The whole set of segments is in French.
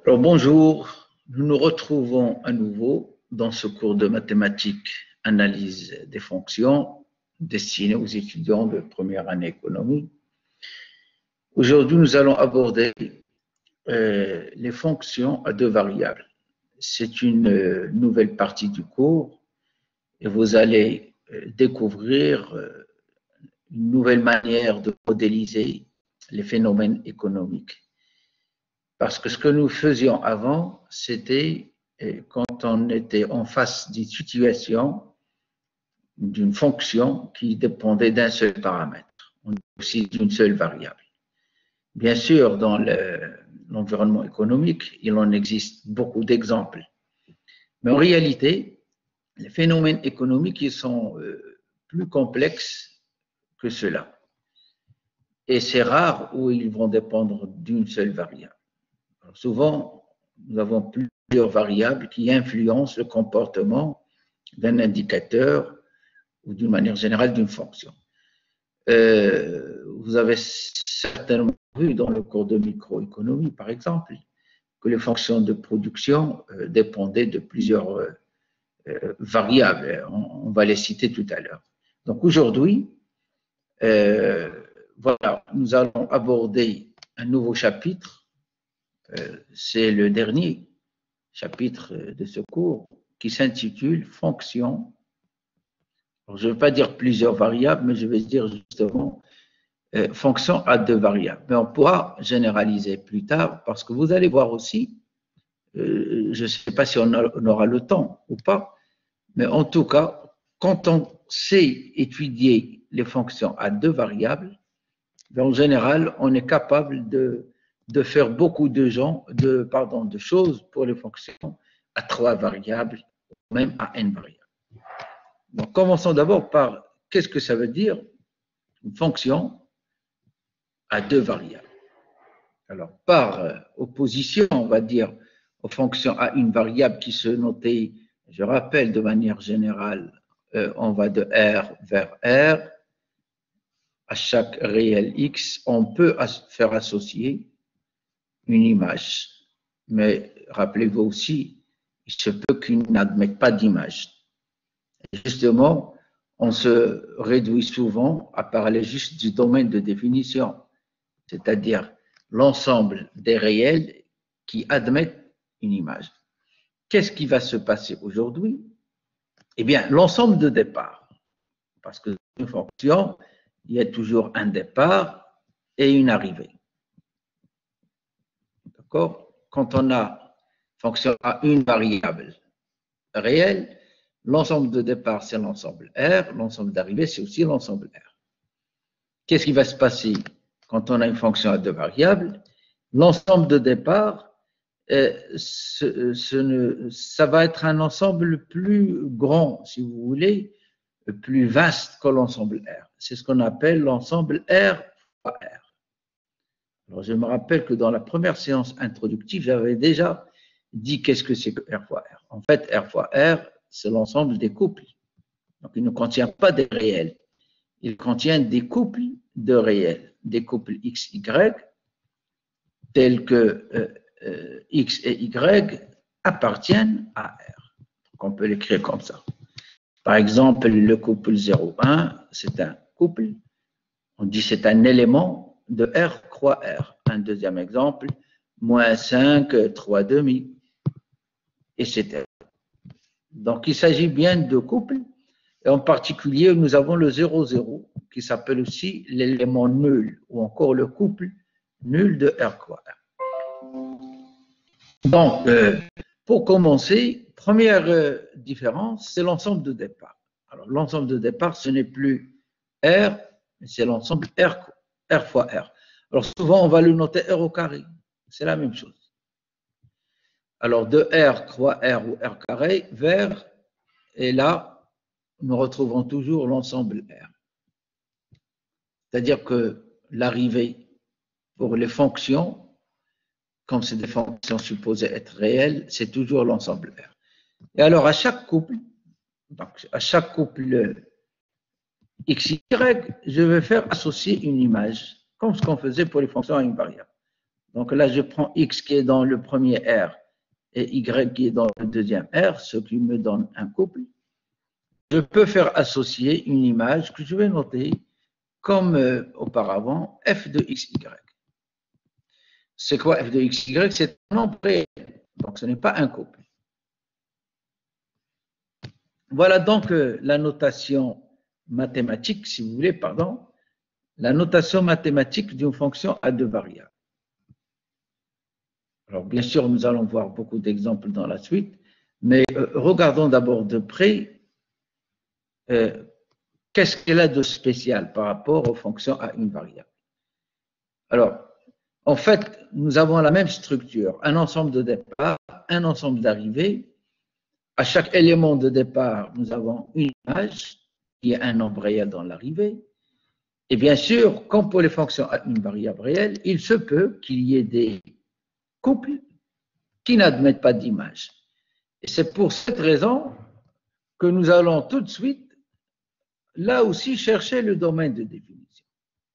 Alors bonjour, nous nous retrouvons à nouveau dans ce cours de mathématiques, analyse des fonctions destiné aux étudiants de première année économie. Aujourd'hui, nous allons aborder les fonctions à deux variables. C'est une nouvelle partie du cours et vous allez découvrir une nouvelle manière de modéliser les phénomènes économiques. Parce que ce que nous faisions avant, c'était quand on était en face d'une situation, d'une fonction qui dépendait d'un seul paramètre, aussi d'une seule variable. Bien sûr, dans l'environnement économique, il en existe beaucoup d'exemples. Mais en réalité, les phénomènes économiques ils sont plus complexes que cela. Et c'est rare où ils vont dépendre d'une seule variable. Alors souvent, nous avons plusieurs variables qui influencent le comportement d'un indicateur ou d'une manière générale d'une fonction. Vous avez certainement vu dans le cours de microéconomie, par exemple, que les fonctions de production dépendaient de plusieurs variables. On va les citer tout à l'heure. Donc aujourd'hui, voilà, nous allons aborder un nouveau chapitre. C'est le dernier chapitre de ce cours qui s'intitule Fonctions. Alors, je ne vais pas dire plusieurs variables, mais je vais dire justement fonctions à deux variables. Mais on pourra généraliser plus tard parce que vous allez voir aussi, je ne sais pas si on aura le temps ou pas, mais en tout cas, quand on sait étudier les fonctions à deux variables, en général, on est capable de faire beaucoup de choses pour les fonctions à trois variables, ou même à n variables. Donc, commençons d'abord par qu'est-ce que ça veut dire une fonction à deux variables. Alors, par opposition, on va dire, aux fonctions à une variable qui se notait, je rappelle de manière générale, on va de R vers R. À chaque réel X, on peut faire associer une image. Mais rappelez-vous aussi, il se peut qu'il n'admette pas d'image. Justement, on se réduit souvent à parler juste du domaine de définition, c'est-à-dire l'ensemble des réels qui admettent une image. Qu'est-ce qui va se passer aujourd'hui? Eh bien, l'ensemble de départ, parce que dans une fonction, il y a toujours un départ et une arrivée. D'accord? Quand on a fonction à une variable réelle, l'ensemble de départ, c'est l'ensemble R, l'ensemble d'arrivée, c'est aussi l'ensemble R. Qu'est-ce qui va se passer quand on a une fonction à deux variables? L'ensemble de départ, ça va être un ensemble plus grand, si vous voulez, plus vaste que l'ensemble R. C'est ce qu'on appelle l'ensemble R fois R. Alors, je me rappelle que dans la première séance introductive, j'avais déjà dit qu'est-ce que c'est que R fois R. En fait, R fois R, c'est l'ensemble des couples. Donc, il ne contient pas des réels. Il contient des couples de réels, des couples X, Y, tels que X et Y appartiennent à R. Donc, on peut l'écrire comme ça. Par exemple, le couple 0,1, c'est un couple. On dit c'est un élément de R croix R. Un deuxième exemple, moins 5, 3 demi, etc. Donc, il s'agit bien de couples. Et en particulier, nous avons le 0,0 qui s'appelle aussi l'élément nul ou encore le couple nul de R croix R. Donc, pour commencer, première différence, c'est l'ensemble de départ. Alors, l'ensemble de départ, ce n'est plus R, mais c'est l'ensemble R fois R. Alors, souvent, on va le noter R au carré. C'est la même chose. Alors, de R croix R ou R carré vers, et là, nous retrouvons toujours l'ensemble R. C'est-à-dire que l'arrivée pour les fonctions, comme c'est des fonctions supposées être réelles, c'est toujours l'ensemble R. Et alors, à chaque couple, donc à chaque couple XY, je vais faire associer une image, comme ce qu'on faisait pour les fonctions à une variable. Donc là, je prends X qui est dans le premier R et Y qui est dans le deuxième R, ce qui me donne un couple. Je peux faire associer une image que je vais noter comme auparavant f de xy. C'est quoi f de xy? C'est un nombre réel, donc ce n'est pas un couple. Voilà donc la notation mathématique, si vous voulez, pardon, la notation mathématique d'une fonction à deux variables. Alors, bien sûr, nous allons voir beaucoup d'exemples dans la suite, mais regardons d'abord de près qu'est-ce qu'elle a de spécial par rapport aux fonctions à une variable. Alors, en fait, nous avons la même structure, un ensemble de départ, un ensemble d'arrivée. À chaque élément de départ, nous avons une image qui est un nombre réel dans l'arrivée. Et bien sûr, comme pour les fonctions à une variable réelle, il se peut qu'il y ait des couples qui n'admettent pas d'image. Et c'est pour cette raison que nous allons tout de suite, là aussi, chercher le domaine de définition.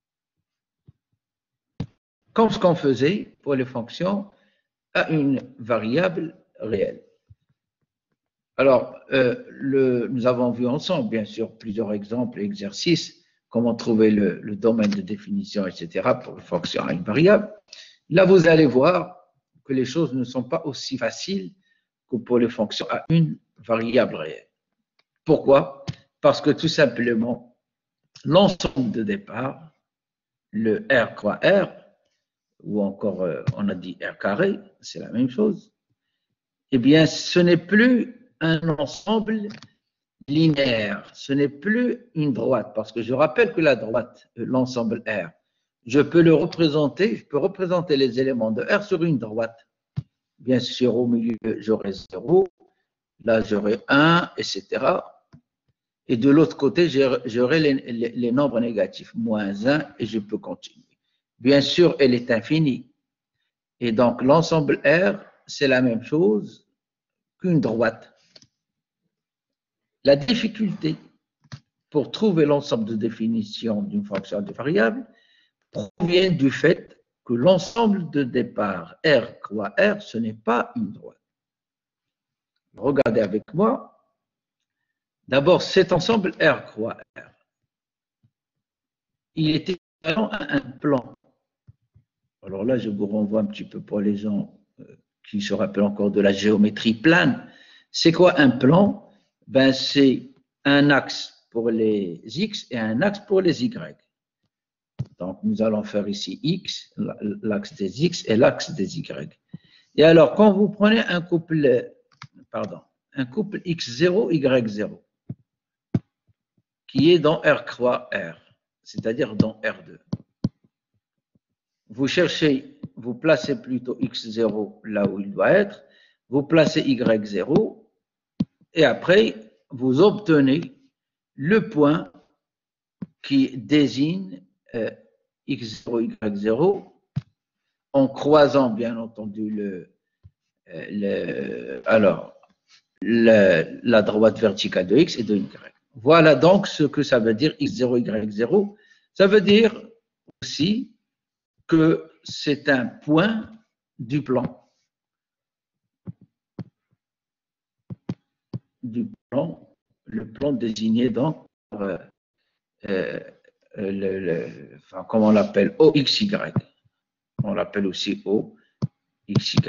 Comme ce qu'on faisait pour les fonctions à une variable réelle. Alors, nous avons vu ensemble, bien sûr, plusieurs exemples et exercices, comment trouver le domaine de définition, etc., pour les fonctions à une variable. Là, vous allez voir que les choses ne sont pas aussi faciles que pour les fonctions à une variable réelle. Pourquoi? Parce que tout simplement, l'ensemble de départ, le R croix R, ou encore on a dit R carré, c'est la même chose, eh bien, ce n'est plus un ensemble linéaire, ce n'est plus une droite, parce que je rappelle que la droite, l'ensemble R, je peux le représenter, je peux représenter les éléments de R sur une droite. Bien sûr, au milieu, j'aurai 0, là j'aurai 1, etc. Et de l'autre côté, j'aurai les nombres négatifs, moins 1, et je peux continuer. Bien sûr, elle est infinie. Et donc, l'ensemble R, c'est la même chose qu'une droite. La difficulté pour trouver l'ensemble de définition d'une fonction de variable provient du fait que l'ensemble de départ R croix R, ce n'est pas une droite. Regardez avec moi. D'abord, cet ensemble R croix R, il est équivalent à un plan. Alors là, je vous renvoie un petit peu pour les gens qui se rappellent encore de la géométrie plane. C'est quoi un plan? Ben, c'est un axe pour les X et un axe pour les Y. Donc, nous allons faire ici X, l'axe des X et l'axe des Y. Et alors, quand vous prenez un couple X0, Y0, qui est dans R croix R, c'est-à-dire dans R2, vous cherchez, vous placez plutôt X0 là où il doit être, vous placez Y0, et après, vous obtenez le point qui désigne X0, Y0 en croisant, bien entendu, la droite verticale de X et de Y. Voilà donc ce que ça veut dire X0, Y0. Ça veut dire aussi que c'est un point du plan. Le plan désigné donc comment on l'appelle, OXY. On l'appelle aussi OXY.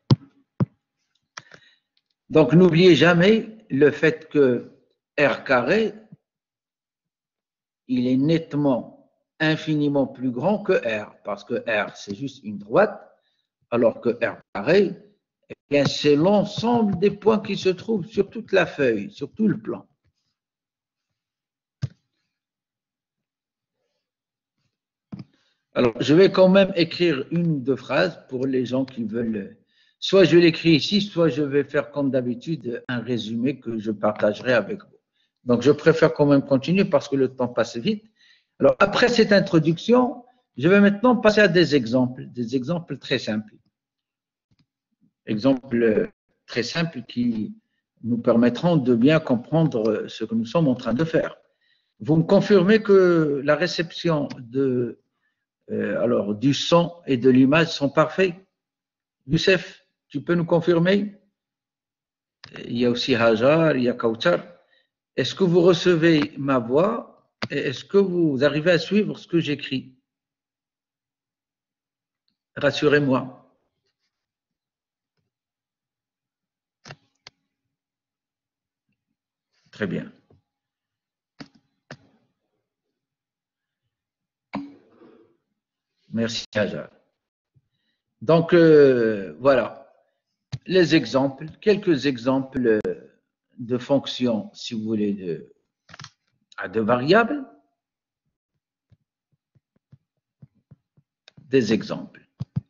Donc, n'oubliez jamais le fait que R carré, il est nettement, infiniment plus grand que R, parce que R, c'est juste une droite, alors que R carré, eh bien, c'est l'ensemble des points qui se trouvent sur toute la feuille, sur tout le plan. Alors, je vais quand même écrire une ou deux phrases pour les gens qui veulent. Soit je l'écris ici, soit je vais faire comme d'habitude un résumé que je partagerai avec vous. Donc, je préfère quand même continuer parce que le temps passe vite. Alors, après cette introduction, je vais maintenant passer à des exemples très simples. Exemples très simples qui nous permettront de bien comprendre ce que nous sommes en train de faire. Vous me confirmez que la réception de alors, du son et de l'image sont parfaits. Youssef, tu peux nous confirmer? Il y a aussi Hajar, il y a Kautar. Est-ce que vous recevez ma voix et est-ce que vous arrivez à suivre ce que j'écris? Rassurez-moi. Très bien. Merci, Hajar. Donc, voilà. Les exemples, quelques exemples de fonctions, si vous voulez, à deux variables. Des exemples.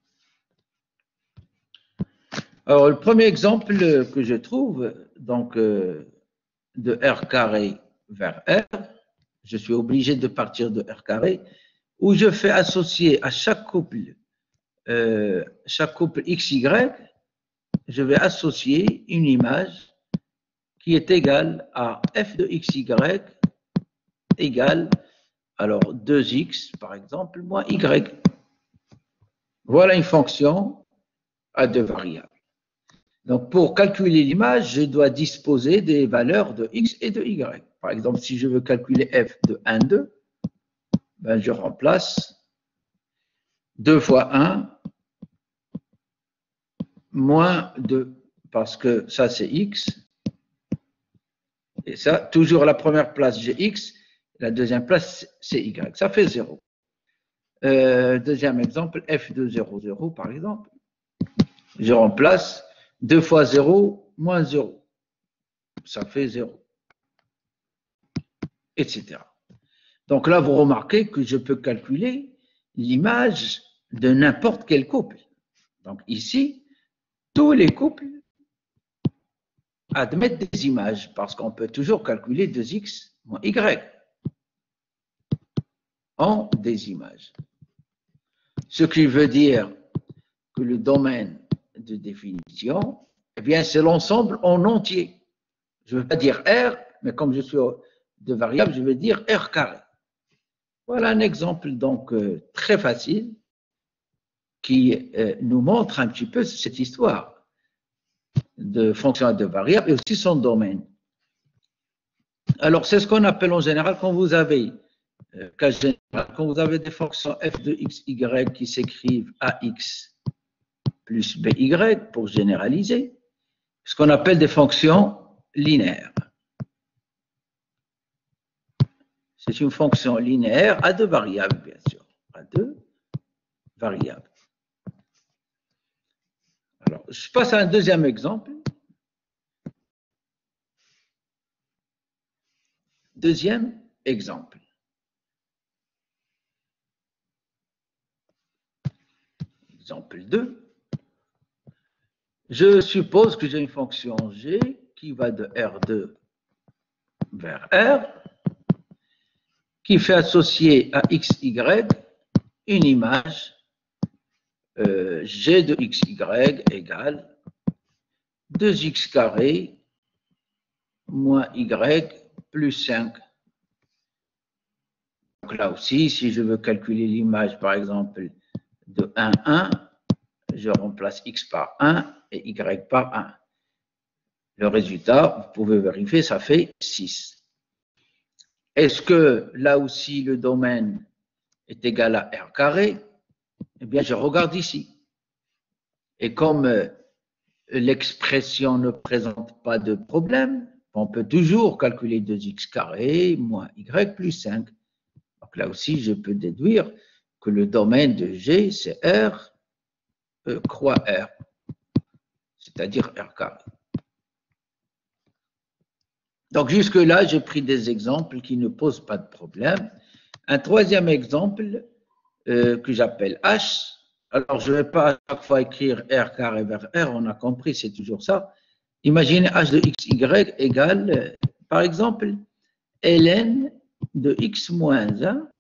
Alors, le premier exemple que je trouve, donc, de R carré vers R, je suis obligé de partir de R carré, où je fais associer à chaque couple XY, je vais associer une image qui est égale à f de xy égale, alors 2x par exemple, moins y. Voilà une fonction à deux variables. Donc, pour calculer l'image, je dois disposer des valeurs de x et de y. Par exemple, si je veux calculer f de 1, 2, ben je remplace 2 fois 1 moins 2, parce que ça c'est x, et ça, toujours à la première place j'ai x, la deuxième place c'est y, ça fait 0. Deuxième exemple, f de 0, 0 par exemple, je remplace 2 fois 0 moins 0, ça fait 0, etc. Donc là, vous remarquez que je peux calculer l'image de n'importe quel couple. Donc ici, tous les couples admettent des images, parce qu'on peut toujours calculer 2x moins y en des images. Ce qui veut dire que le domaine de définition, eh bien, c'est l'ensemble en entier. Je ne veux pas dire R, mais comme je suis de variable, je vais dire R carré. Voilà un exemple donc très facile qui nous montre un petit peu cette histoire de fonction à deux variables et aussi son domaine. Alors, c'est ce qu'on appelle en général quand vous avez des fonctions f de x, y qui s'écrivent ax plus by pour généraliser, ce qu'on appelle des fonctions linéaires. C'est une fonction linéaire à deux variables, bien sûr, à deux variables. Alors, je passe à un deuxième exemple. Deuxième exemple. Exemple 2. Je suppose que j'ai une fonction g qui va de R2 vers R, qui fait associer à xy une image g de xy égale 2x carré moins y plus 5. Donc là aussi, si je veux calculer l'image, par exemple, de 1, 1, je remplace x par 1 et y par 1. Le résultat, vous pouvez vérifier, ça fait 6. Est-ce que là aussi le domaine est égal à R carré? Eh bien, je regarde ici. Et comme l'expression ne présente pas de problème, on peut toujours calculer 2x carré moins y plus 5. Donc là aussi, je peux déduire que le domaine de G, c'est R croix R, c'est-à-dire R carré. Donc jusque-là, j'ai pris des exemples qui ne posent pas de problème. Un troisième exemple que j'appelle H. Alors, je ne vais pas à chaque fois écrire R carré vers R, on a compris, c'est toujours ça. Imaginez H de XY égale, par exemple, ln de x moins 1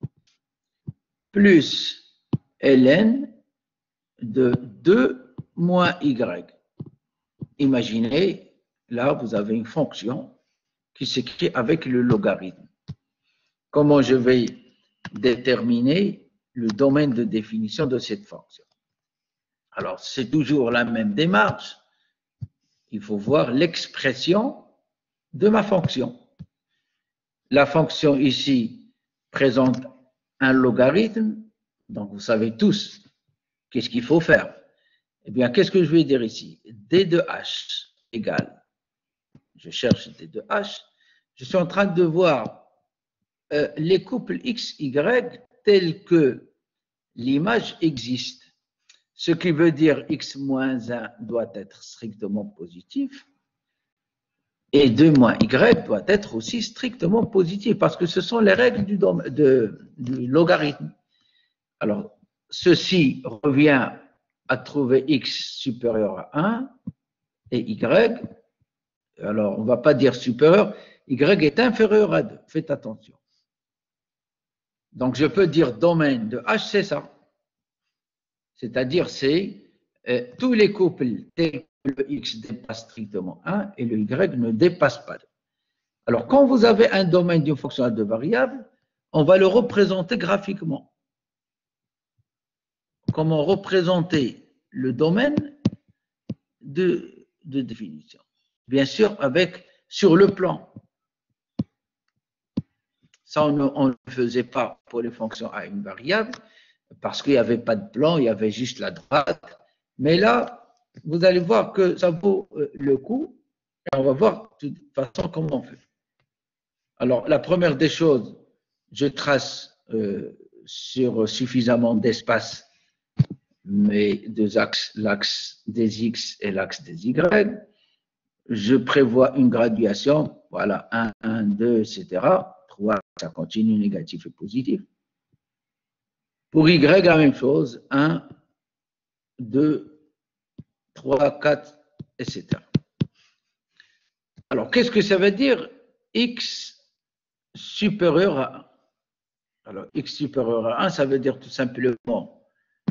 plus ln de 2 moins y. Imaginez, là, vous avez une fonction qui s'écrit avec le logarithme. Comment je vais déterminer le domaine de définition de cette fonction. Alors, c'est toujours la même démarche. Il faut voir l'expression de ma fonction. La fonction ici présente un logarithme, donc vous savez tous qu'est-ce qu'il faut faire. Eh bien, qu'est-ce que je vais dire ici? D de H égale, je cherche D de H, je suis en train de voir les couples X, Y tels que l'image existe. Ce qui veut dire x moins 1 doit être strictement positif et 2 moins y doit être aussi strictement positif parce que ce sont les règles du logarithme. Alors, ceci revient à trouver x supérieur à 1 et y. Alors, on ne va pas dire supérieur, y est inférieur à 2. Faites attention. Donc, je peux dire domaine de H, c'est ça. C'est-à-dire, c'est tous les couples tels que le x dépasse strictement 1 et le y ne dépasse pas 2. Alors, quand vous avez un domaine d'une fonction à deux variables, on va le représenter graphiquement. Comment représenter le domaine de définition? Bien sûr, sur le plan. Ça, on ne le faisait pas pour les fonctions à une variable, parce qu'il n'y avait pas de plan, il y avait juste la droite. Mais là, vous allez voir que ça vaut le coup, et on va voir de toute façon comment on fait. Alors, la première des choses, je trace sur suffisamment d'espace mes deux axes, l'axe des X et l'axe des Y. Je prévois une graduation, voilà, 1, 1, 2, etc. 3, ça continue, négatif et positif. Pour Y, la même chose, 1, 2, 3, 4, etc. Alors, qu'est-ce que ça veut dire X supérieur à 1? Alors, X supérieur à 1, ça veut dire tout simplement,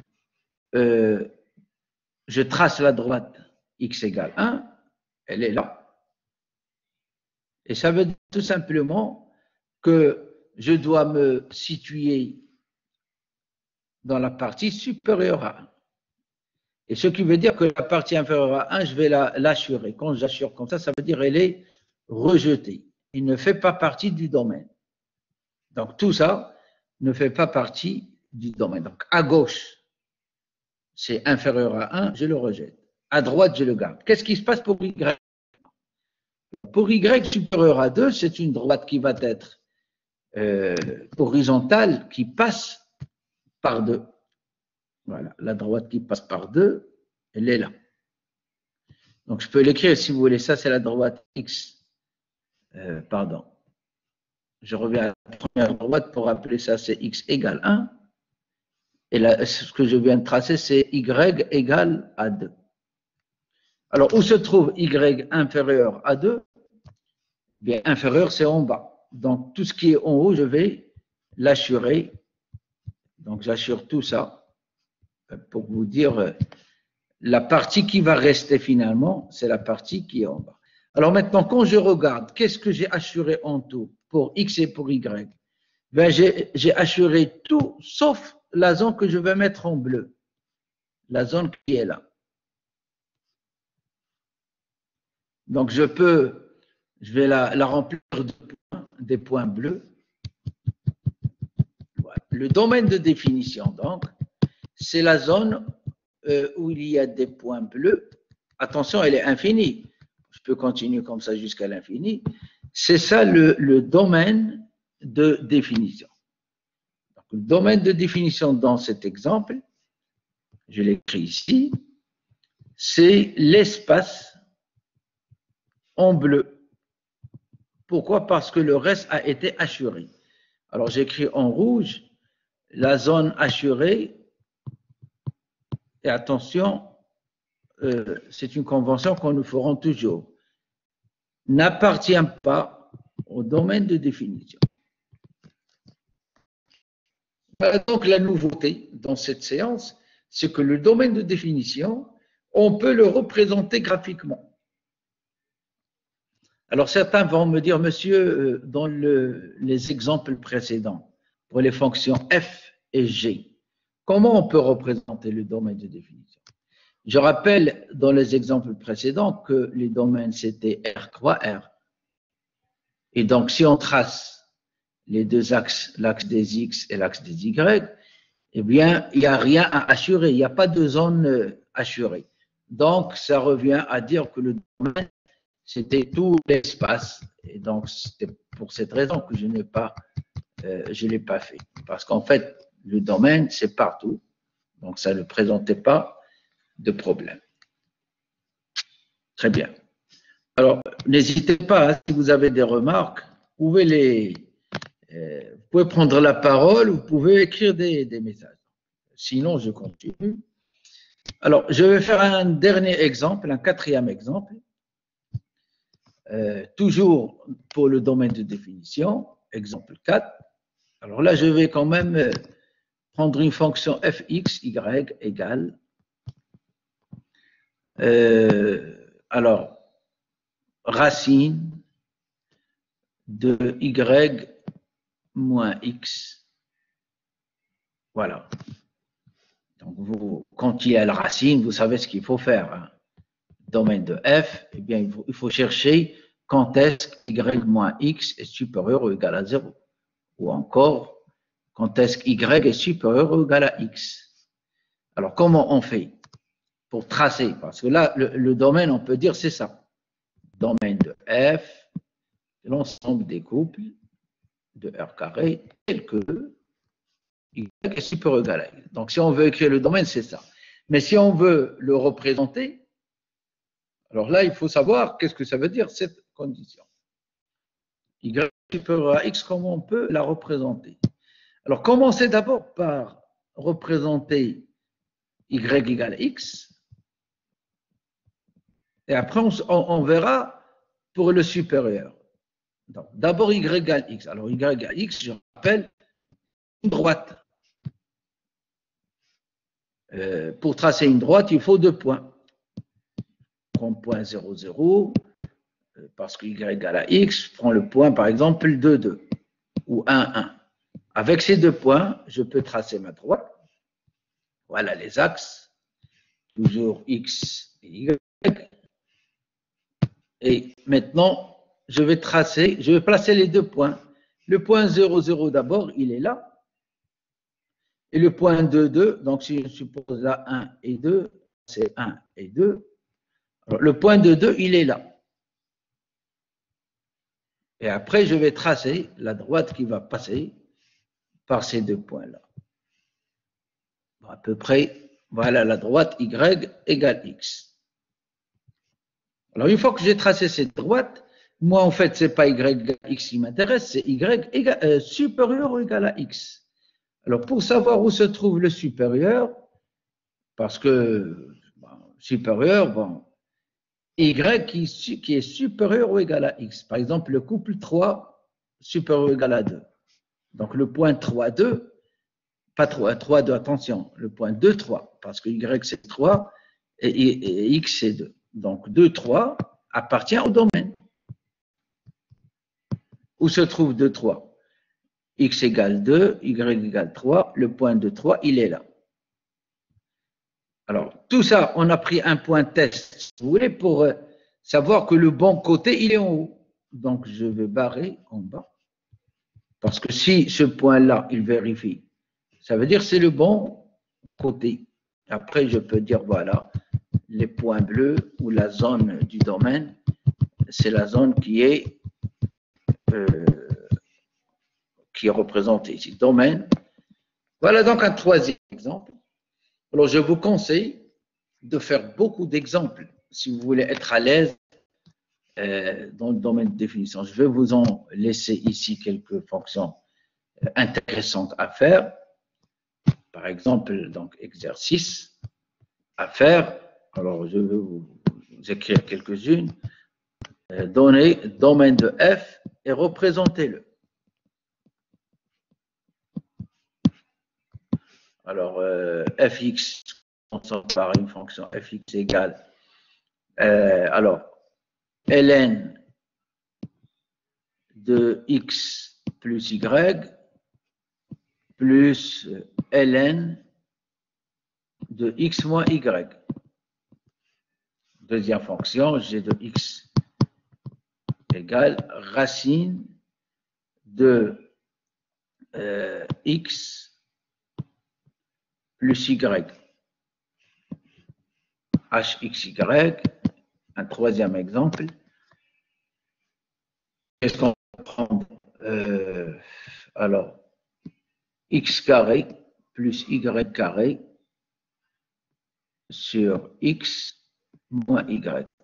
je trace la droite X égale 1, elle est là. Et ça veut dire tout simplement que je dois me situer dans la partie supérieure à 1. Et ce qui veut dire que la partie inférieure à 1, je vais l'assurer. Quand j'assure comme ça veut dire qu'elle est rejetée. Il ne fait pas partie du domaine. Donc tout ça ne fait pas partie du domaine. Donc à gauche, c'est inférieur à 1, je le rejette. À droite, je le garde. Qu'est-ce qui se passe pour Y? Pour Y supérieur à 2, c'est une droite qui va être horizontale, qui passe par 2. Voilà, la droite qui passe par 2, elle est là. Donc, je peux l'écrire si vous voulez. Ça, c'est la droite X. Pardon. Je reviens à la première droite pour appeler ça, c'est X égale 1. Et là, ce que je viens de tracer, c'est Y égale à 2. Alors, où se trouve Y inférieur à 2? Bien, inférieur, c'est en bas. Donc, tout ce qui est en haut, je vais l'assurer. Donc, j'assure tout ça pour vous dire la partie qui va rester finalement, c'est la partie qui est en bas. Alors maintenant, quand je regarde, qu'est-ce que j'ai assuré en tout pour X et pour Y? Ben, j'ai assuré tout sauf la zone que je vais mettre en bleu. La zone qui est là. Donc, je vais la remplir des points bleus. Voilà. Le domaine de définition, donc, c'est la zone où il y a des points bleus. Attention, elle est infinie. Je peux continuer comme ça jusqu'à l'infini. C'est ça le domaine de définition. Donc, le domaine de définition dans cet exemple, je l'écris ici, c'est l'espace en bleu. Pourquoi? Parce que le reste a été assuré. Alors, j'écris en rouge la zone assurée. Et attention, c'est une convention qu'on nous ferons toujours. N'appartient pas au domaine de définition. Voilà donc la nouveauté dans cette séance, c'est que le domaine de définition, on peut le représenter graphiquement. Alors certains vont me dire, monsieur, dans les exemples précédents, pour les fonctions f et g, comment on peut représenter le domaine de définition? Je rappelle dans les exemples précédents que les domaines c'était R croix R. Et donc, si on trace les deux axes, l'axe des X et l'axe des Y, eh bien, il n'y a rien à assurer, il n'y a pas de zone assurée. Donc, ça revient à dire que le domaine, c'était tout l'espace. Et donc, c'est pour cette raison que je ne l'ai pas fait. Parce qu'en fait, le domaine, c'est partout. Donc, ça ne présentait pas de problème. Très bien. Alors, n'hésitez pas, hein, si vous avez des remarques, vous pouvez prendre la parole, vous pouvez écrire des messages. Sinon, je continue. Alors, je vais faire un dernier exemple, un quatrième exemple. Toujours pour le domaine de définition, exemple 4. Alors là, je vais quand même prendre une fonction fx, y égale. Alors, racine de y moins x. Voilà. Donc, quand il y a la racine, vous savez ce qu'il faut faire. Hein. Domaine de f, eh bien, il faut chercher quand est-ce que y moins x est supérieur ou égal à 0. Ou encore, quand est-ce que y est supérieur ou égal à x. Alors, comment on fait pour tracer? Parce que là, le domaine, on peut dire, c'est ça. Domaine de f, l'ensemble des couples de R carré, tel que y est supérieur ou égal à x. Donc, si on veut écrire le domaine, c'est ça. Mais si on veut le représenter, alors là, il faut savoir qu'est-ce que ça veut dire, cette condition. Y supérieur à x, comment on peut la représenter? Alors, commencez d'abord par représenter y égale à x, et après, on verra pour le supérieur. D'abord, y égale x. Alors, y égale x, je rappelle, une droite. Pour tracer une droite, il faut 2 points. Prends point 0, 0, parce que y égale à x, prends le point, par exemple, 2, 2, ou 1, 1. Avec ces 2 points, je peux tracer ma droite. Voilà les axes, toujours x et y. Et maintenant, je vais placer les 2 points. Le point 0, 0 d'abord, il est là. Et le point 2, 2, donc si je suppose là 1 et 2, c'est 1 et 2. Alors, le point 2, 2, il est là. Et après, je vais tracer la droite qui va passer par ces 2 points-là. À peu près, voilà la droite y égale x. Alors, une fois que j'ai tracé cette droite, moi, en fait, ce n'est pas y égale x qui m'intéresse, c'est y supérieur ou égal à x. Alors, pour savoir où se trouve le supérieur, parce que supérieur, bon, y qui est supérieur ou égal à x. Par exemple, le couple 3 supérieur ou égal à 2. Donc, le point 3, 2, pas 3, 3, 2, attention, le point 2, 3, parce que y c'est 3 et x c'est 2. Donc, 2, 3 appartient au domaine. Où se trouve 2, 3? X égale 2, y égale 3, le point 2, 3, il est là. Alors, tout ça, on a pris un point test, si vous voulez, pour savoir que le bon côté, il est en haut. Donc, je vais barrer en bas. Parce que si ce point-là, il vérifie, ça veut dire que c'est le bon côté. Après, je peux dire, voilà, les points bleus ou la zone du domaine, c'est la zone qui est représentée ici. Domaine. Voilà donc un troisième exemple. Alors, je vous conseille de faire beaucoup d'exemples si vous voulez être à l'aise dans le domaine de définition. Je vais vous en laisser ici quelques fonctions intéressantes à faire. Par exemple, donc, exercice à faire. Alors, je vais vous écrire quelques-unes. Donnez domaine de f et représentez-le. Alors, fx, on s'en par une fonction fx égale. Alors, ln de x plus y plus ln de x moins y. Deuxième fonction, g de x égale racine de x plus y. hxy, un troisième exemple. Qu'est-ce qu'on va prendre? Alors, x carré plus y carré sur x moins y.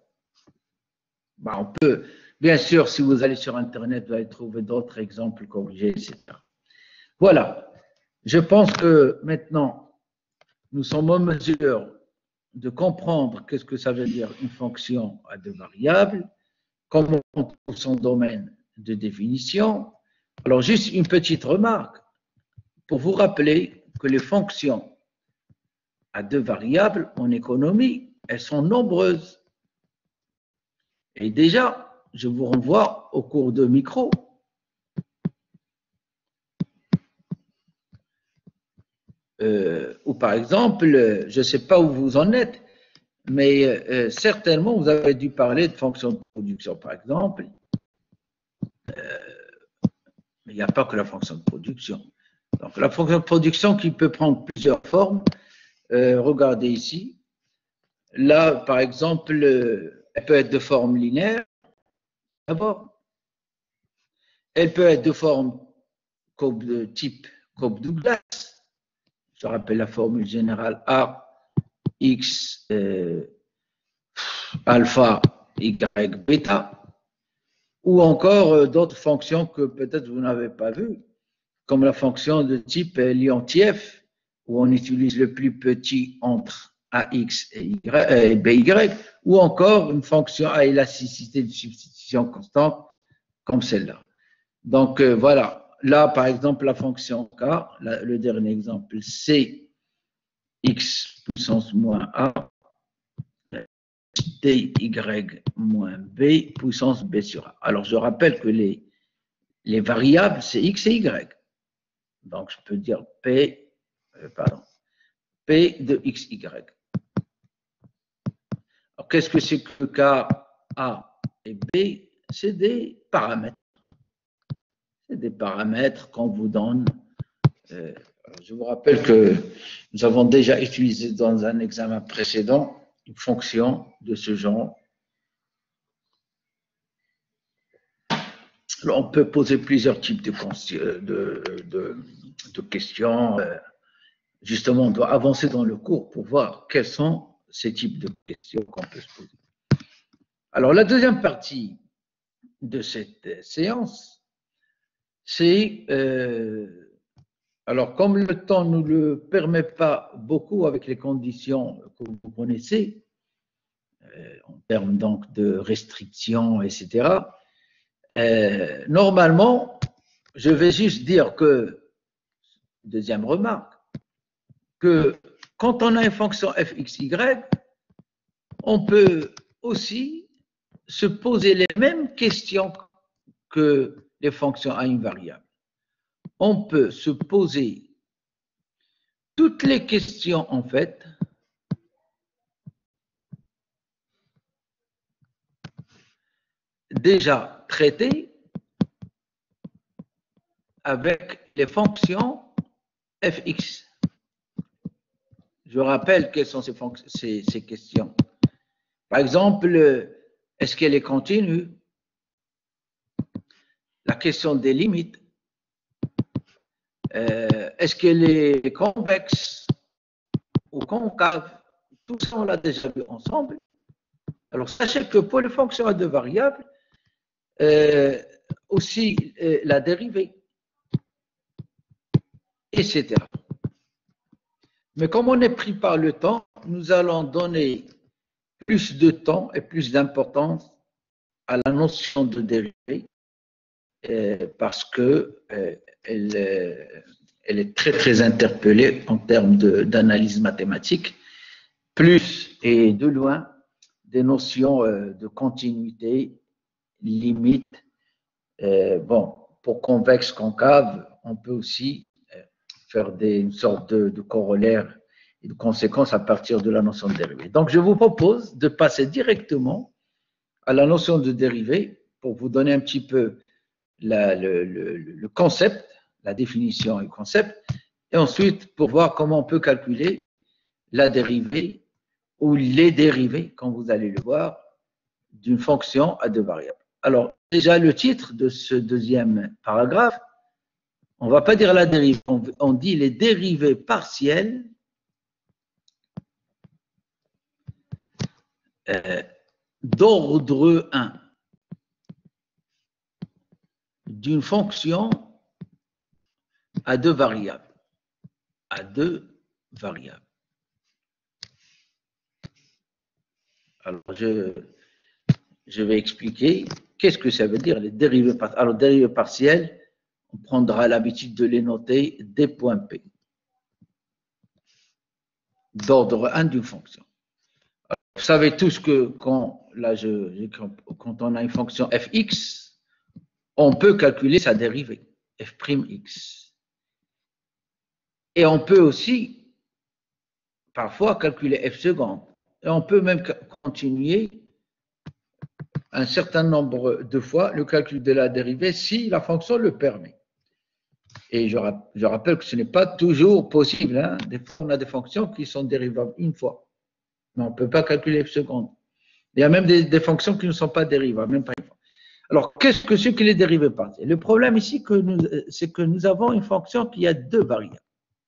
On peut, bien sûr, si vous allez sur Internet, vous allez trouver d'autres exemples corrigés, etc. Voilà. Je pense que maintenant, nous sommes en mesure de comprendre qu'est-ce que ça veut dire une fonction à deux variables, comment on trouve son domaine de définition. Alors, juste une petite remarque pour vous rappeler que les fonctions à deux variables en économie, elles sont nombreuses. Et déjà, je vous renvoie au cours de micro. Ou par exemple, je ne sais pas où vous en êtes, mais certainement vous avez dû parler de fonctions de production, par exemple. Mais il n'y a pas que la fonction de production. Donc la fonction de production qui peut prendre plusieurs formes. Regardez ici. Là, par exemple, elle peut être de forme linéaire, d'abord. Elle peut être de forme de type Cobb-Douglas. Je rappelle la formule générale A, X, alpha, Y, bêta. Ou encore d'autres fonctions que peut-être vous n'avez pas vues, comme la fonction de type Liontiev, où on utilise le plus petit entre AX et BY, ou encore une fonction à élasticité de substitution constante, comme celle-là. Donc voilà, là par exemple la fonction K, le dernier exemple, c'est X puissance moins A, dy moins B puissance B sur A. Alors je rappelle que les variables, c'est X et Y. Donc je peux dire P de XY. Alors qu'est-ce que c'est que K, A et B? C'est des paramètres. C'est des paramètres qu'on vous donne. Je vous rappelle que nous avons déjà utilisé dans un examen précédent une fonction de ce genre. Alors, on peut poser plusieurs types de questions. Justement, on doit avancer dans le cours pour voir quels sont ces types de questions qu'on peut se poser. Alors, la deuxième partie de cette séance, c'est, alors comme le temps ne nous le permet pas beaucoup avec les conditions que vous connaissez, en termes donc de restrictions, etc., normalement, je vais juste dire que, deuxième remarque, que quand on a une fonction fxy, on peut aussi se poser les mêmes questions que les fonctions à une variable. On peut se poser toutes les questions, en fait, déjà traitées avec les fonctions fx. Je rappelle quelles sont ces questions. Par exemple, est-ce qu'elle est continue? La question des limites. Est-ce qu'elle est convexe ou concave? Tout ça, on l'a déjà vu ensemble. Alors, sachez que pour les fonctions à deux variables, aussi la dérivée, etc. Mais comme on est pris par le temps, nous allons donner plus de temps et plus d'importance à la notion de dérivée parce que elle est très très interpellée en termes d'analyse mathématique, plus et de loin des notions de continuité, limite. Bon, pour convexe, concave, on peut aussi faire une sorte de corollaire et de conséquence à partir de la notion de dérivée. Donc, je vous propose de passer directement à la notion de dérivée pour vous donner un petit peu le concept, la définition et le concept, et ensuite pour voir comment on peut calculer la dérivée ou les dérivés, quand vous allez le voir, d'une fonction à deux variables. Alors, déjà, le titre de ce deuxième paragraphe, on ne va pas dire la dérivée, on dit les dérivés partiels d'ordre 1 d'une fonction à deux variables. À deux variables. Alors, je vais expliquer qu'est-ce que ça veut dire les dérivés partiels. Alors, dérivés partiels, on prendra l'habitude de les noter des points P d'ordre 1 d'une fonction. Alors, vous savez tous que quand on a une fonction fx, on peut calculer sa dérivée, f'x. Et on peut aussi, parfois, calculer f seconde. Et on peut même continuer un certain nombre de fois le calcul de la dérivée si la fonction le permet. Et je rappelle que ce n'est pas toujours possible. Hein. Des fois, on a des fonctions qui sont dérivables une fois, mais on ne peut pas calculer f seconde. Il y a même des fonctions qui ne sont pas dérivables, même pas une fois. Alors, qu'est-ce que c'est que les dérivés partiels? Le problème ici, c'est que nous avons une fonction qui a deux variables.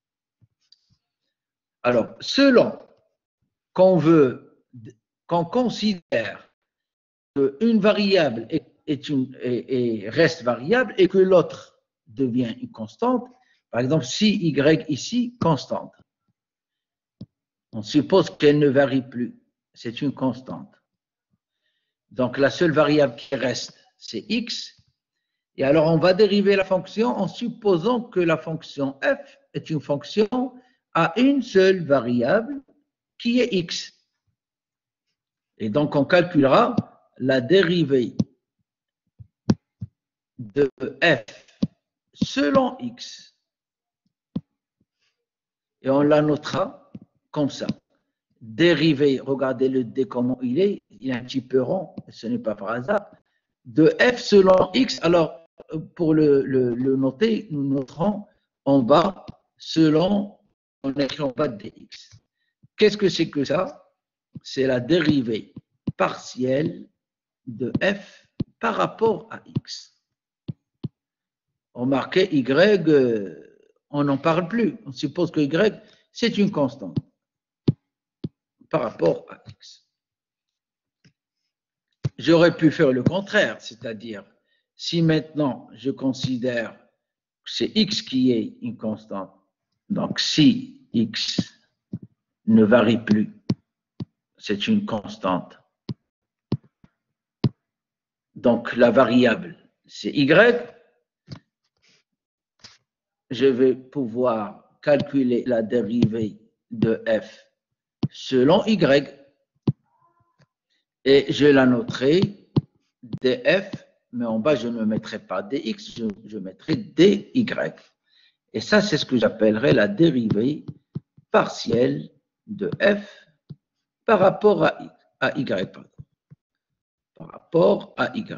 Alors, selon qu'on considère qu'une variable reste variable et que l'autre devient une constante, par exemple, si y ici, constante. On suppose qu'elle ne varie plus, c'est une constante. Donc, la seule variable qui reste, c'est x. Et alors, on va dériver la fonction en supposant que la fonction f est une fonction à une seule variable qui est x. Et donc, on calculera la dérivée de f selon x. Et on la notera comme ça. Dérivée, regardez le d comment il est un petit peu rond, ce n'est pas par hasard, de f selon x. Alors, pour le noter, nous noterons en bas selon, on écrit en bas dx. Qu'est-ce que c'est que ça? C'est la dérivée partielle de f par rapport à x. Remarquez, y, on n'en parle plus. On suppose que y, c'est une constante par rapport à x. J'aurais pu faire le contraire, c'est-à-dire, si maintenant je considère que c'est x qui est une constante, donc si x ne varie plus, c'est une constante. Donc la variable, c'est y. Je vais pouvoir calculer la dérivée de f selon y. Et je la noterai df, mais en bas, je ne mettrai pas dx, je mettrai dy. Et ça, c'est ce que j'appellerai la dérivée partielle de f par rapport à y. Par rapport à y.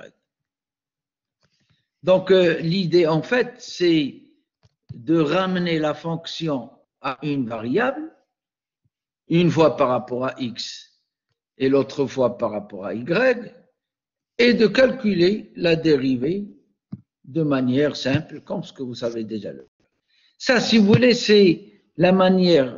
Donc, l'idée, en fait, c'est de ramener la fonction à une variable, une fois par rapport à x et l'autre fois par rapport à y, et de calculer la dérivée de manière simple, comme ce que vous savez déjà. Ça, si vous voulez, c'est la manière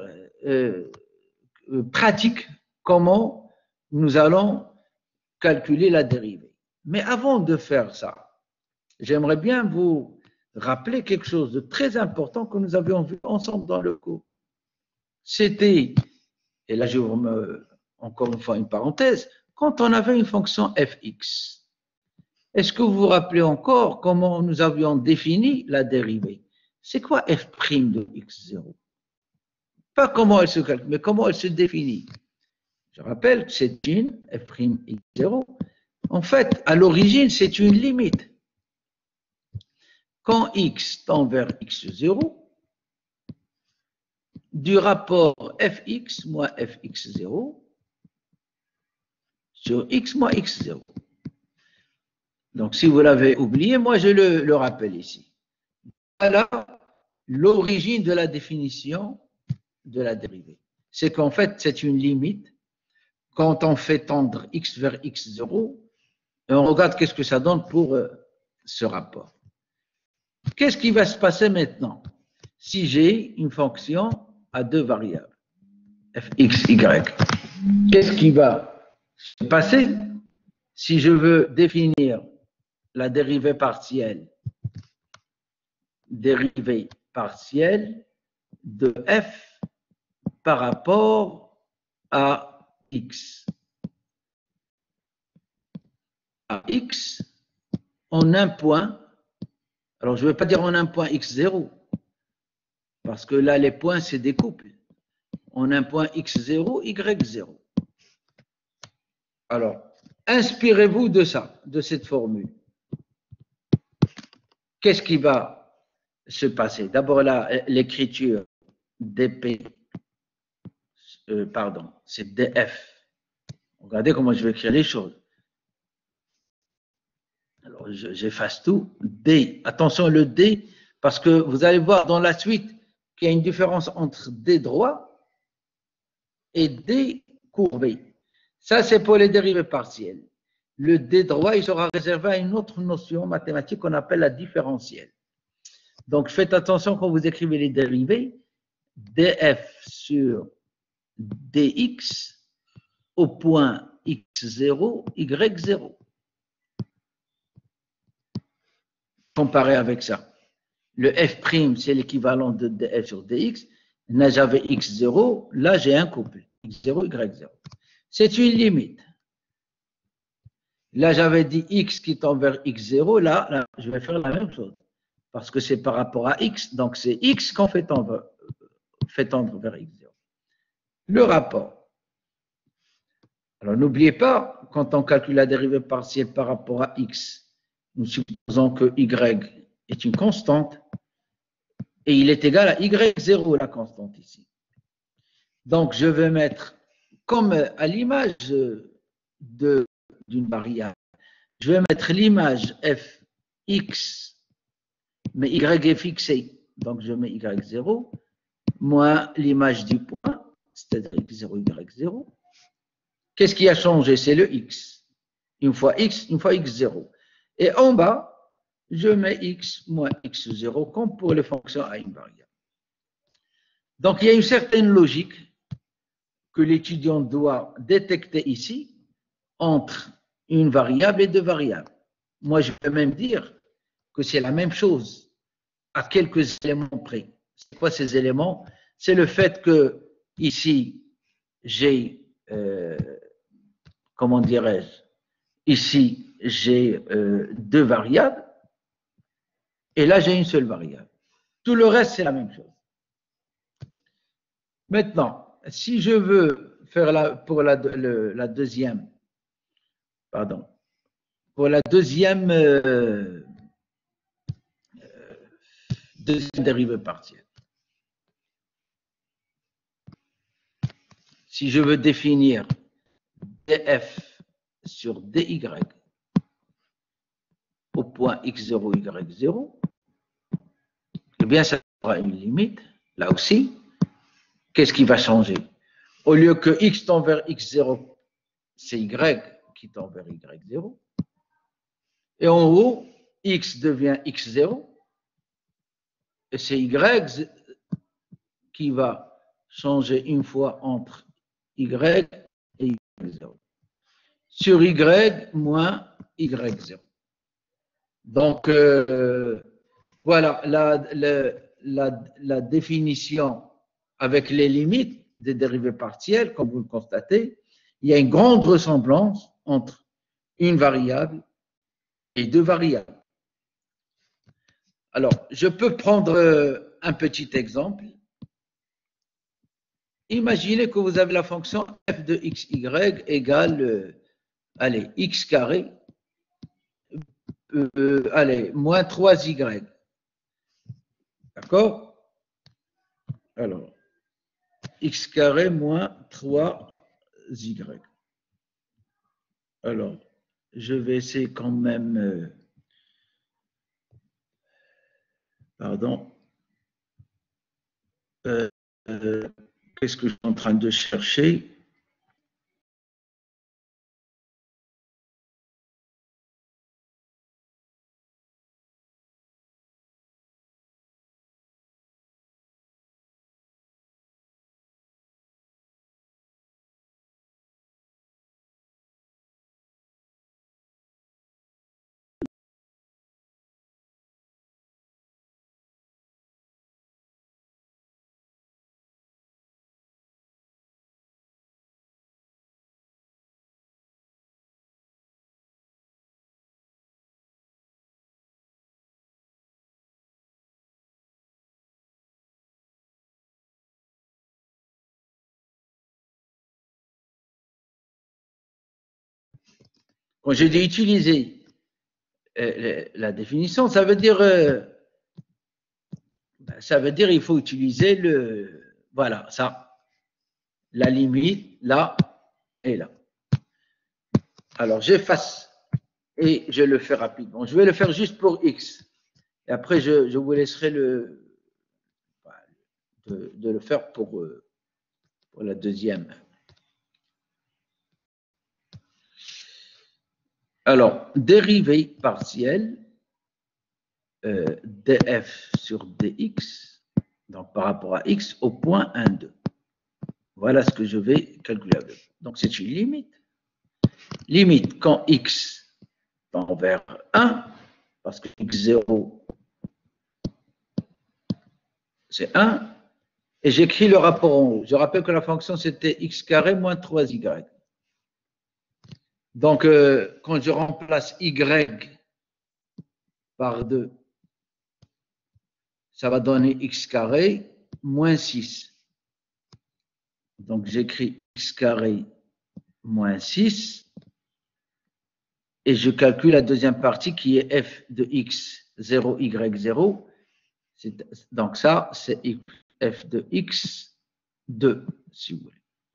pratique comment nous allons calculer la dérivée. Mais avant de faire ça, j'aimerais bien vous rappeler quelque chose de très important que nous avions vu ensemble dans le cours. C'était, et là je vous remets encore une fois une parenthèse, quand on avait une fonction fx. Est-ce que vous vous rappelez encore comment nous avions défini la dérivée? C'est quoi f' de x0? Pas comment elle se calcule, mais comment elle se définit. Je rappelle que c'est une f' x0. En fait, à l'origine, c'est une limite. Quand x tend vers x0, du rapport fx moins fx0 sur x moins x0. Donc, si vous l'avez oublié, moi, je le rappelle ici. Voilà l'origine de la définition de la dérivée. C'est qu'en fait, c'est une limite. Quand on fait tendre x vers x0, et on regarde qu'est-ce que ça donne pour ce rapport. Qu'est-ce qui va se passer maintenant si j'ai une fonction à deux variables, f, x, y? Qu'est-ce qui va se passer si je veux définir la dérivée partielle de f par rapport à x? À x en un point. Alors, je ne vais pas dire en un point x0, parce que là, les points, c'est des couples. En un point x0, y0. Alors, inspirez-vous de ça, de cette formule. Qu'est-ce qui va se passer? D'abord, là, l'écriture dp, c'est df. Regardez comment je vais écrire les choses. Alors, j'efface tout. D. Attention, le D, parce que vous allez voir dans la suite qu'il y a une différence entre D droit et D courbé. Ça, c'est pour les dérivées partielles. Le D droit, il sera réservé à une autre notion mathématique qu'on appelle la différentielle. Donc, faites attention quand vous écrivez les dérivées. df sur dx au point x0, y0. Comparé avec ça. Le f', c'est l'équivalent de df sur dx. Là, j'avais x0, là, j'ai un couple, x0, y0. C'est une limite. Là, j'avais dit x qui tend vers x0, là, je vais faire la même chose. Parce que c'est par rapport à x, donc c'est x qu'on fait tendre vers x0. Le rapport. Alors, n'oubliez pas, quand on calcule la dérivée partielle par rapport à x, nous supposons que y est une constante et il est égal à y0, la constante ici. Donc, je vais mettre, comme à l'image d'une variable, je vais mettre l'image fx, mais y est fixé, donc je mets y0, moins l'image du point, c'est-à-dire x0, y0. Qu'est-ce qui a changé? C'est le x. Une fois x, une fois x0. Et en bas, je mets x moins x0 comme pour les fonctions à une variable. Donc, il y a une certaine logique que l'étudiant doit détecter ici entre une variable et deux variables. Moi, je peux même dire que c'est la même chose à quelques éléments près. C'est quoi ces éléments? C'est le fait que ici, j'ai, comment dirais-je, ici, j'ai deux variables et là, j'ai une seule variable. Tout le reste, c'est la même chose. Maintenant, si je veux faire pour la deuxième, deuxième dérivée partielle, si je veux définir df sur dy au point x0, y0, eh bien, ça aura une limite, là aussi. Qu'est-ce qui va changer? Au lieu que x tend vers x0, c'est y qui tend vers y0. Et en haut, x devient x0. Et c'est y qui va changer une fois entre y et y0. Sur y moins y0. Donc, voilà la définition avec les limites des dérivées partielles, comme vous le constatez. Il y a une grande ressemblance entre une variable et deux variables. Alors, je peux prendre un petit exemple. Imaginez que vous avez la fonction f de xy égale, x carré, moins 3y. D'accord? Alors, x carré moins 3y. Alors, je vais essayer quand même, pardon, qu'est-ce que je suis en train de chercher? Quand j'ai dit utiliser la définition, ça veut dire il faut utiliser voilà, ça, la limite, là et là. Alors, j'efface et je le fais rapidement. Je vais le faire juste pour x. Et après, je vous laisserai de le faire pour la deuxième. Alors, dérivée partielle df sur dx, donc par rapport à x au point 1, 2. Voilà ce que je vais calculer avec. Donc, c'est une limite. Limite quand x tend vers 1, parce que x0, c'est 1, et j'écris le rapport en haut. Je rappelle que la fonction, c'était x carré moins 3y. Donc, quand je remplace y par 2, ça va donner x carré moins 6. Donc, j'écris x carré moins 6 et je calcule la deuxième partie qui est f de x 0, y 0. Donc, ça, c'est f de x 2, si vous voulez.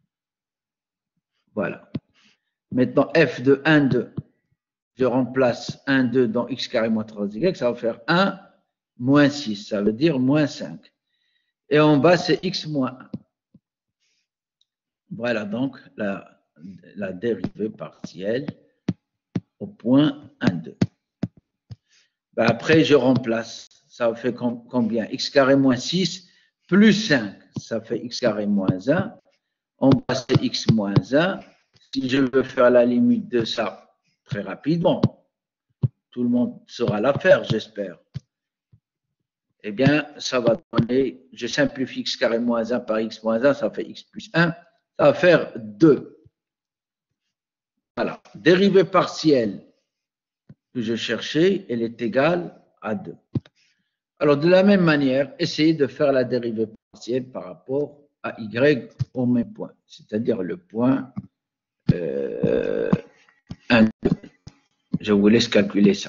Voilà. Maintenant, f de 1, 2. Je remplace 1, 2 dans x carré moins 3y, ça va faire 1 moins 6, ça veut dire moins 5. Et en bas, c'est x moins 1. Voilà donc la dérivée partielle au point 1, 2. Ben après, je remplace. Ça fait combien? X carré moins 6 plus 5, ça fait x carré moins 1. En bas, c'est x moins 1. Si je veux faire la limite de ça très rapidement, tout le monde saura la faire, j'espère. Eh bien, ça va donner, je simplifie x carré moins 1 par x moins 1, ça fait x plus 1, ça va faire 2. Voilà, dérivée partielle que je cherchais, elle est égale à 2. Alors, de la même manière, essayez de faire la dérivée partielle par rapport à y au même point, c'est-à-dire le point 1, 2. Je vous laisse calculer ça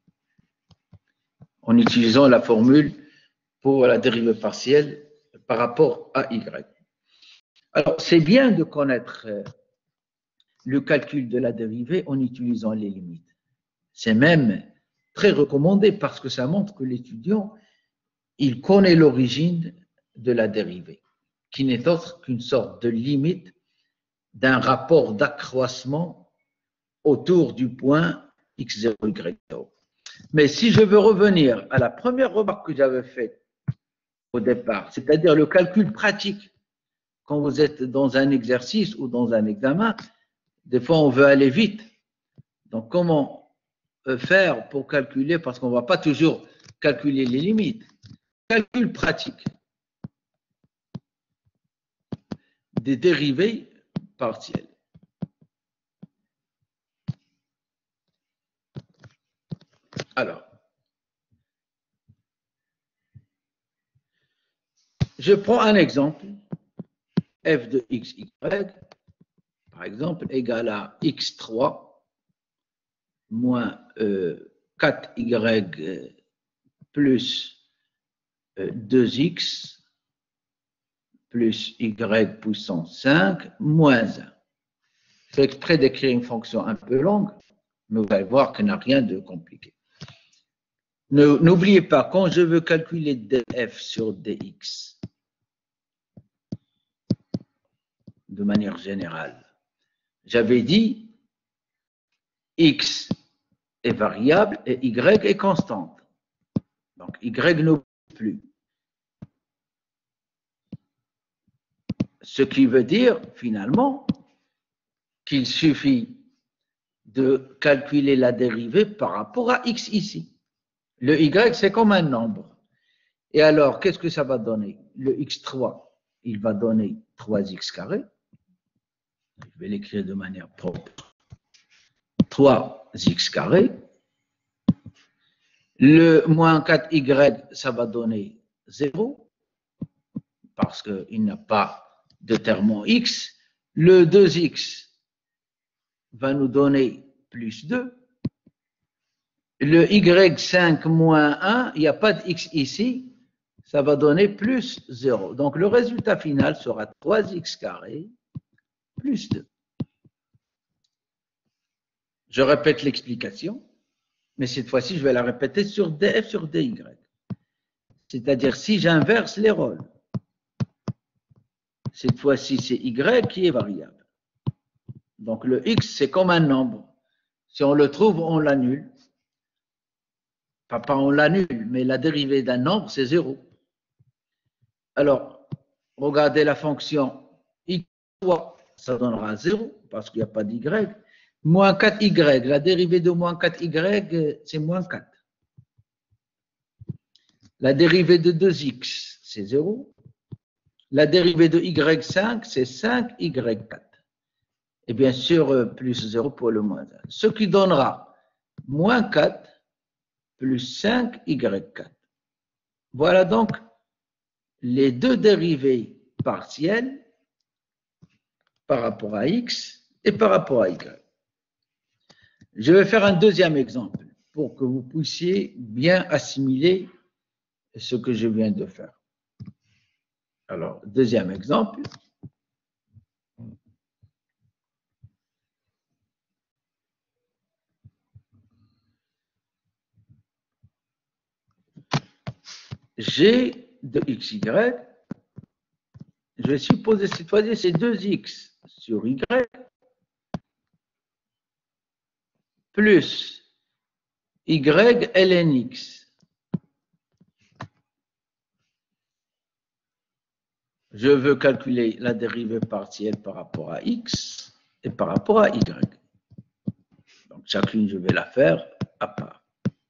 en utilisant la formule pour la dérivée partielle par rapport à y. Alors, c'est bien de connaître le calcul de la dérivée en utilisant les limites. C'est même très recommandé parce que ça montre que l'étudiant, il connaît l'origine de la dérivée, qui n'est autre qu'une sorte de limite d'un rapport d'accroissement autour du point x0, y0. Mais si je veux revenir à la première remarque que j'avais faite au départ, c'est-à-dire le calcul pratique, quand vous êtes dans un exercice ou dans un examen, des fois on veut aller vite. Donc comment faire pour calculer, parce qu'on ne va pas toujours calculer les limites. Calcul pratique des dérivées partielles. Alors, je prends un exemple, f de x, y, par exemple, égale à x3 moins 4y plus 2x plus y puissance 5 moins 1. Je fais exprès d'écrire une fonction un peu longue, mais vous allez voir qu'il n'y a rien de compliqué. N'oubliez pas, quand je veux calculer df sur dx, de manière générale, j'avais dit x est variable et y est constante. Donc y ne bouge plus. Ce qui veut dire, finalement, qu'il suffit de calculer la dérivée par rapport à x ici. Le y, c'est comme un nombre. Et alors, qu'est-ce que ça va donner? Le x3, il va donner 3x carré. Je vais l'écrire de manière propre. 3x carré. Le moins 4y, ça va donner 0, parce qu'il n'a pas de terme en x. Le 2x va nous donner plus 2. Le y5 moins 1, il n'y a pas de x ici, ça va donner plus 0. Donc le résultat final sera 3x carré plus 2. Je répète l'explication, mais cette fois-ci, je vais la répéter sur df sur dy. C'est-à-dire, si j'inverse les rôles, cette fois-ci, c'est y qui est variable. Donc le x, c'est comme un nombre. Si on le trouve, on l'annule. Pas on l'annule, mais la dérivée d'un nombre, c'est 0. Alors, regardez la fonction x3, ça donnera 0, parce qu'il n'y a pas d'y. Moins 4y, la dérivée de moins 4y, c'est moins 4. La dérivée de 2x, c'est 0. La dérivée de y5, c'est 5y4. Et bien sûr, plus 0 pour le moins 1. Ce qui donnera moins 4 plus 5y4. Voilà donc les deux dérivées partielles par rapport à x et par rapport à y. Je vais faire un deuxième exemple pour que vous puissiez bien assimiler ce que je viens de faire. Alors, deuxième exemple. G de xy, je vais supposer cette fois-ci c'est 2x sur y plus y ln x. Je veux calculer la dérivée partielle par rapport à x et par rapport à y. Donc chacune, je vais la faire à part.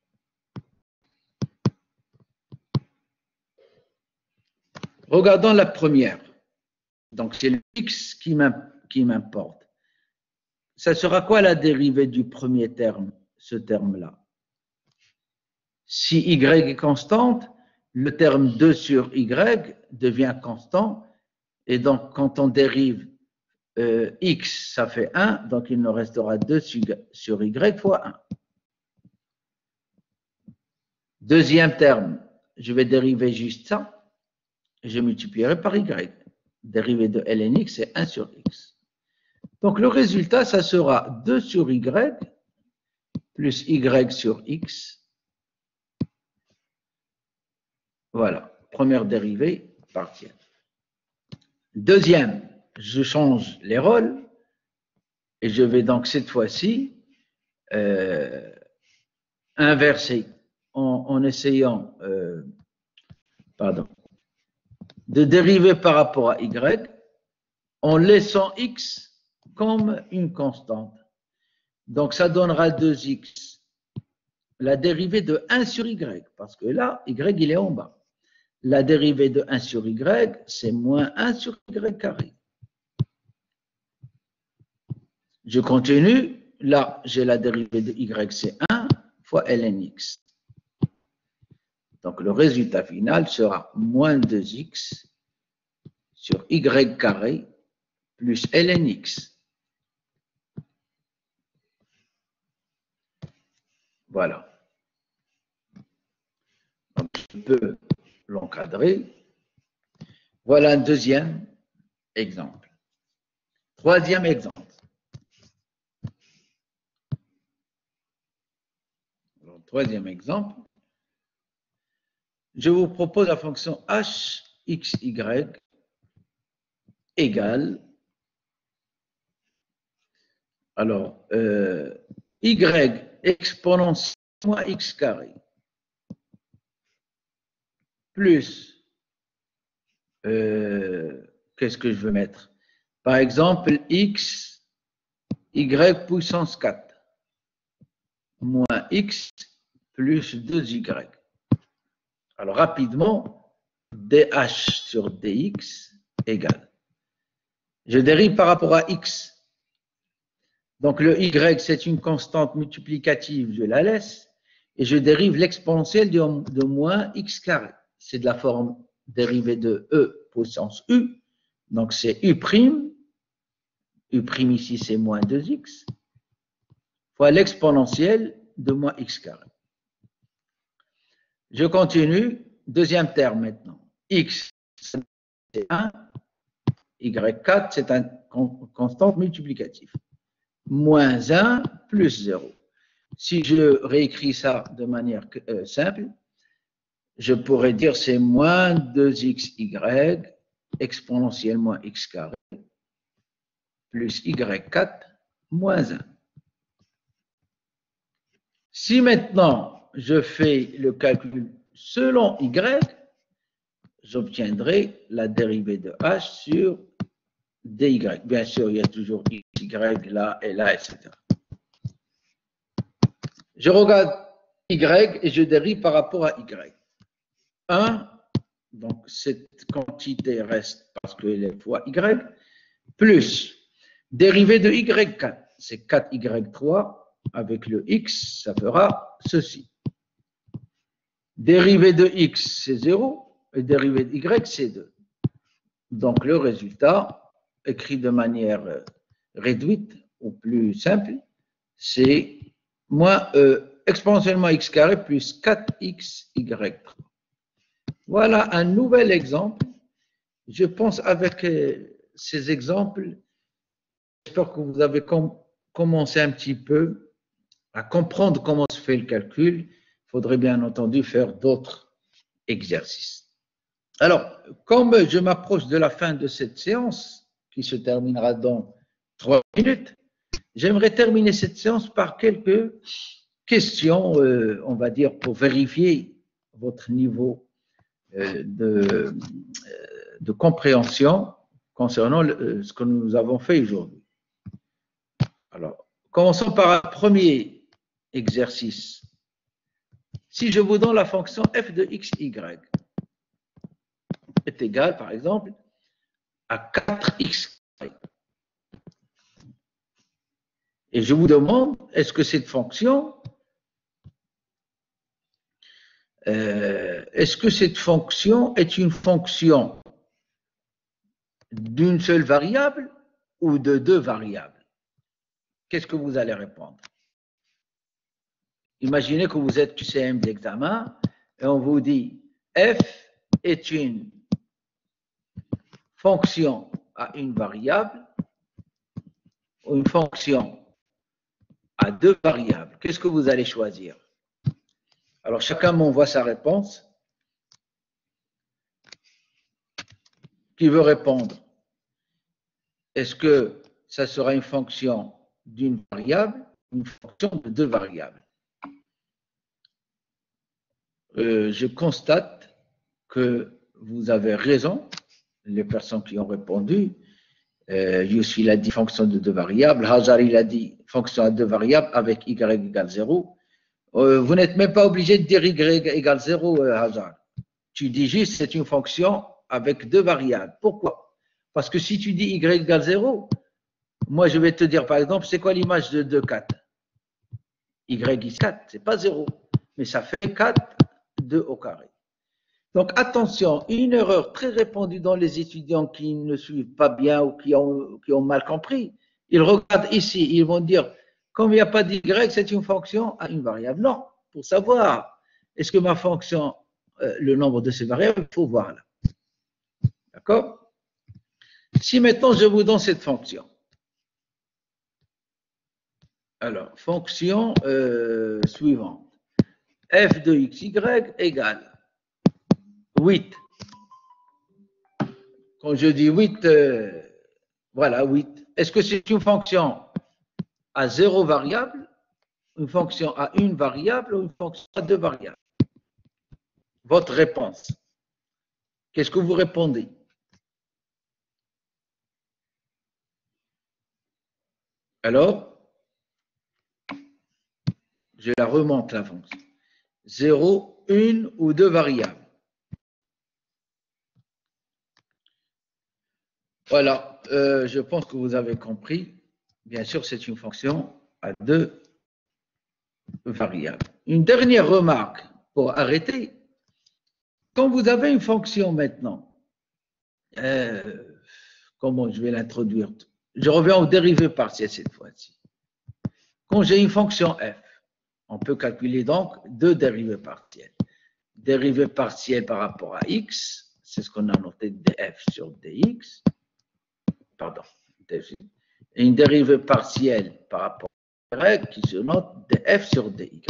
Regardons la première. Donc c'est le x qui m'importe. Ça sera quoi la dérivée du premier terme, ce terme-là? Si y est constante, le terme 2 sur y devient constant. Et donc, quand on dérive x, ça fait 1. Donc, il nous restera 2 sur y fois 1. Deuxième terme, je vais dériver juste ça. Je multiplierai par y. Dérivée de ln x, c'est 1 sur x. Donc, le résultat, ça sera 2 sur y plus y sur x. Voilà, première dérivée partielle. Deuxième, je change les rôles et je vais donc cette fois-ci inverser en essayant de dériver par rapport à y en laissant x comme une constante. Donc ça donnera 2x, la dérivée de 1 sur y, parce que là, y il est en bas. La dérivée de 1 sur y, c'est moins 1 sur y carré. Je continue. Là, j'ai la dérivée de y, c'est 1 fois ln x. Donc, le résultat final sera moins 2x sur y carré plus ln x. Voilà. Donc, je peux l'encadrer. Voilà un deuxième exemple. Troisième exemple. Alors, troisième exemple. Je vous propose la fonction h, x, y égale, alors, y exponentielle moins x carré plus, qu'est-ce que je veux mettre? Par exemple, x, y puissance 4 moins x plus 2y. Alors, rapidement, dh sur dx égale. Je dérive par rapport à x. Donc, le y, c'est une constante multiplicative, je la laisse, et je dérive l'exponentielle de moins x carré. C'est de la forme dérivée de e puissance u. Donc, c'est u'. U' ici, c'est moins 2x, fois l'exponentielle de moins x carré. Je continue. Deuxième terme maintenant. X, c'est 1. Y4, c'est un constante multiplicatif. Moins 1 plus 0. Si je réécris ça de manière simple, je pourrais dire c'est moins 2xy exponentielle moins x carré plus y4 moins 1. Si maintenant je fais le calcul selon y, j'obtiendrai la dérivée de h sur dy. Bien sûr, il y a toujours y là et là, etc. Je regarde y et je dérive par rapport à y. 1, donc cette quantité reste parce qu'elle est fois y, plus dérivée de y4, c'est 4y3 avec le x, ça fera ceci. Dérivée de x, c'est 0, et dérivée de y, c'est 2. Donc le résultat, écrit de manière réduite ou plus simple, c'est moins exponentiellement x carré plus 4xy3. Voilà un nouvel exemple. Je pense avec ces exemples, j'espère que vous avez commencé un petit peu à comprendre comment se fait le calcul. Il faudrait bien entendu faire d'autres exercices. Alors, comme je m'approche de la fin de cette séance, qui se terminera dans 3 minutes, j'aimerais terminer cette séance par quelques questions, on va dire, pour vérifier votre niveau de compréhension concernant ce que nous avons fait aujourd'hui. Alors, commençons par un premier exercice. Si je vous donne la fonction f de xy est égale, par exemple, à 4x. Et je vous demande, est-ce que cette fonction est une fonction d'une seule variable ou de deux variables? Qu'est-ce que vous allez répondre? Imaginez que vous êtes QCM d'examen et on vous dit f est une fonction à une variable ou une fonction à deux variables. Qu'est-ce que vous allez choisir? Alors, chacun m'envoie sa réponse. Qui veut répondre? Est-ce que ça sera une fonction d'une variable ou une fonction de deux variables? Je constate que vous avez raison, les personnes qui ont répondu. Yusuf a dit fonction de deux variables. Hajar, il a dit fonction à deux variables avec y égale 0. Vous n'êtes même pas obligé de dire y égale 0, Hajar. Tu dis juste c'est une fonction avec deux variables. Pourquoi? Parce que si tu dis y égale 0, moi je vais te dire par exemple, c'est quoi l'image de 2, 4? Y est 4, c'est pas 0, mais ça fait 4, 2 au carré. Donc attention, une erreur très répandue dans les étudiants qui ne suivent pas bien ou qui ont mal compris, ils regardent ici, ils vont dire, comme il n'y a pas d'y, c'est une fonction à une variable. Non, pour savoir, est-ce que ma fonction, le nombre de ces variables, il faut voir là. D'accord? Si maintenant je vous donne cette fonction. Alors, fonction suivante. F de xy égale 8. Quand je dis 8, voilà, 8. Est-ce que c'est une fonction à 0 variable, une fonction à une variable ou une fonction à 2 variables? Votre réponse. Qu'est-ce que vous répondez? Alors, je la remonte la fonction. 0, 1 ou 2 variables. Voilà, je pense que vous avez compris. Bien sûr, c'est une fonction à 2 variables. Une dernière remarque pour arrêter. Quand vous avez une fonction maintenant, comment je vais l'introduire? Je reviens aux dérivées partielles cette fois-ci. Quand j'ai une fonction f, on peut calculer donc deux dérivées partielles. Dérivée partielle par rapport à x, c'est ce qu'on a noté df sur dx. Pardon. Et une dérivée partielle par rapport à y qui se note df sur dy.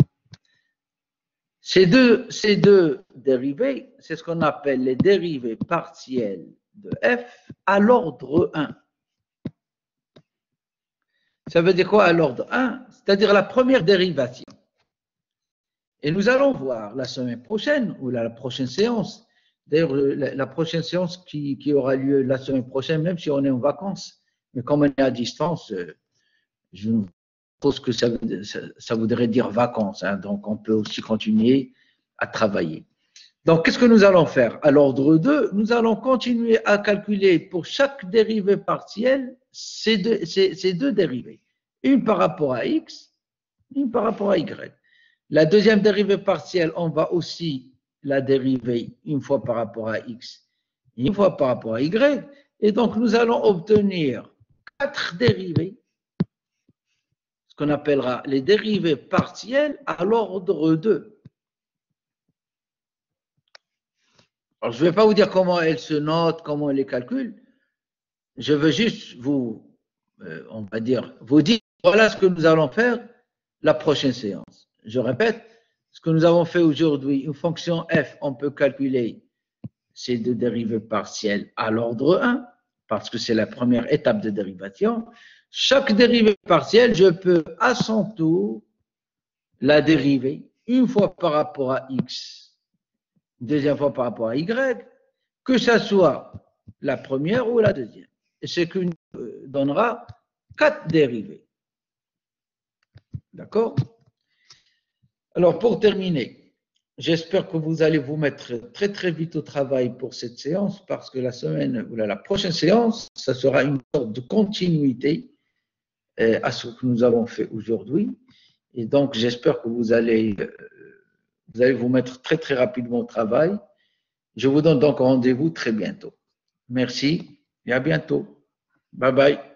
Ces deux dérivées, c'est ce qu'on appelle les dérivées partielles de f à l'ordre 1. Ça veut dire quoi à l'ordre 1? C'est-à-dire la première dérivation. Et nous allons voir la semaine prochaine, ou la prochaine séance, d'ailleurs la prochaine séance qui aura lieu la semaine prochaine, même si on est en vacances, mais comme on est à distance, je pense que ça voudrait dire vacances, hein, donc on peut aussi continuer à travailler. Donc, qu'est-ce que nous allons faire? À l'ordre 2, nous allons continuer à calculer pour chaque dérivée partielle ces deux dérivées. Une par rapport à x, une par rapport à y. La deuxième dérivée partielle, on va aussi la dériver une fois par rapport à x, une fois par rapport à y. Et donc, nous allons obtenir 4 dérivées, ce qu'on appellera les dérivées partielles à l'ordre 2. Alors, je ne vais pas vous dire comment elles se notent, comment elles les calculent. Je veux juste vous, on va dire, vous dire, voilà ce que nous allons faire la prochaine séance. Je répète, ce que nous avons fait aujourd'hui, une fonction f, on peut calculer ces deux dérivées partielles à l'ordre 1, parce que c'est la première étape de dérivation. Chaque dérivée partielle, je peux à son tour la dériver une fois par rapport à x, deuxième fois par rapport à y, que ce soit la première ou la deuxième. Et ce qui nous donnera 4 dérivées. D'accord? Alors, pour terminer, j'espère que vous allez vous mettre très très vite au travail pour cette séance parce que la prochaine séance, ça sera une sorte de continuité à ce que nous avons fait aujourd'hui. Et donc, j'espère que vous allez vous mettre très très rapidement au travail. Je vous donne donc rendez-vous très bientôt. Merci et à bientôt. Bye bye.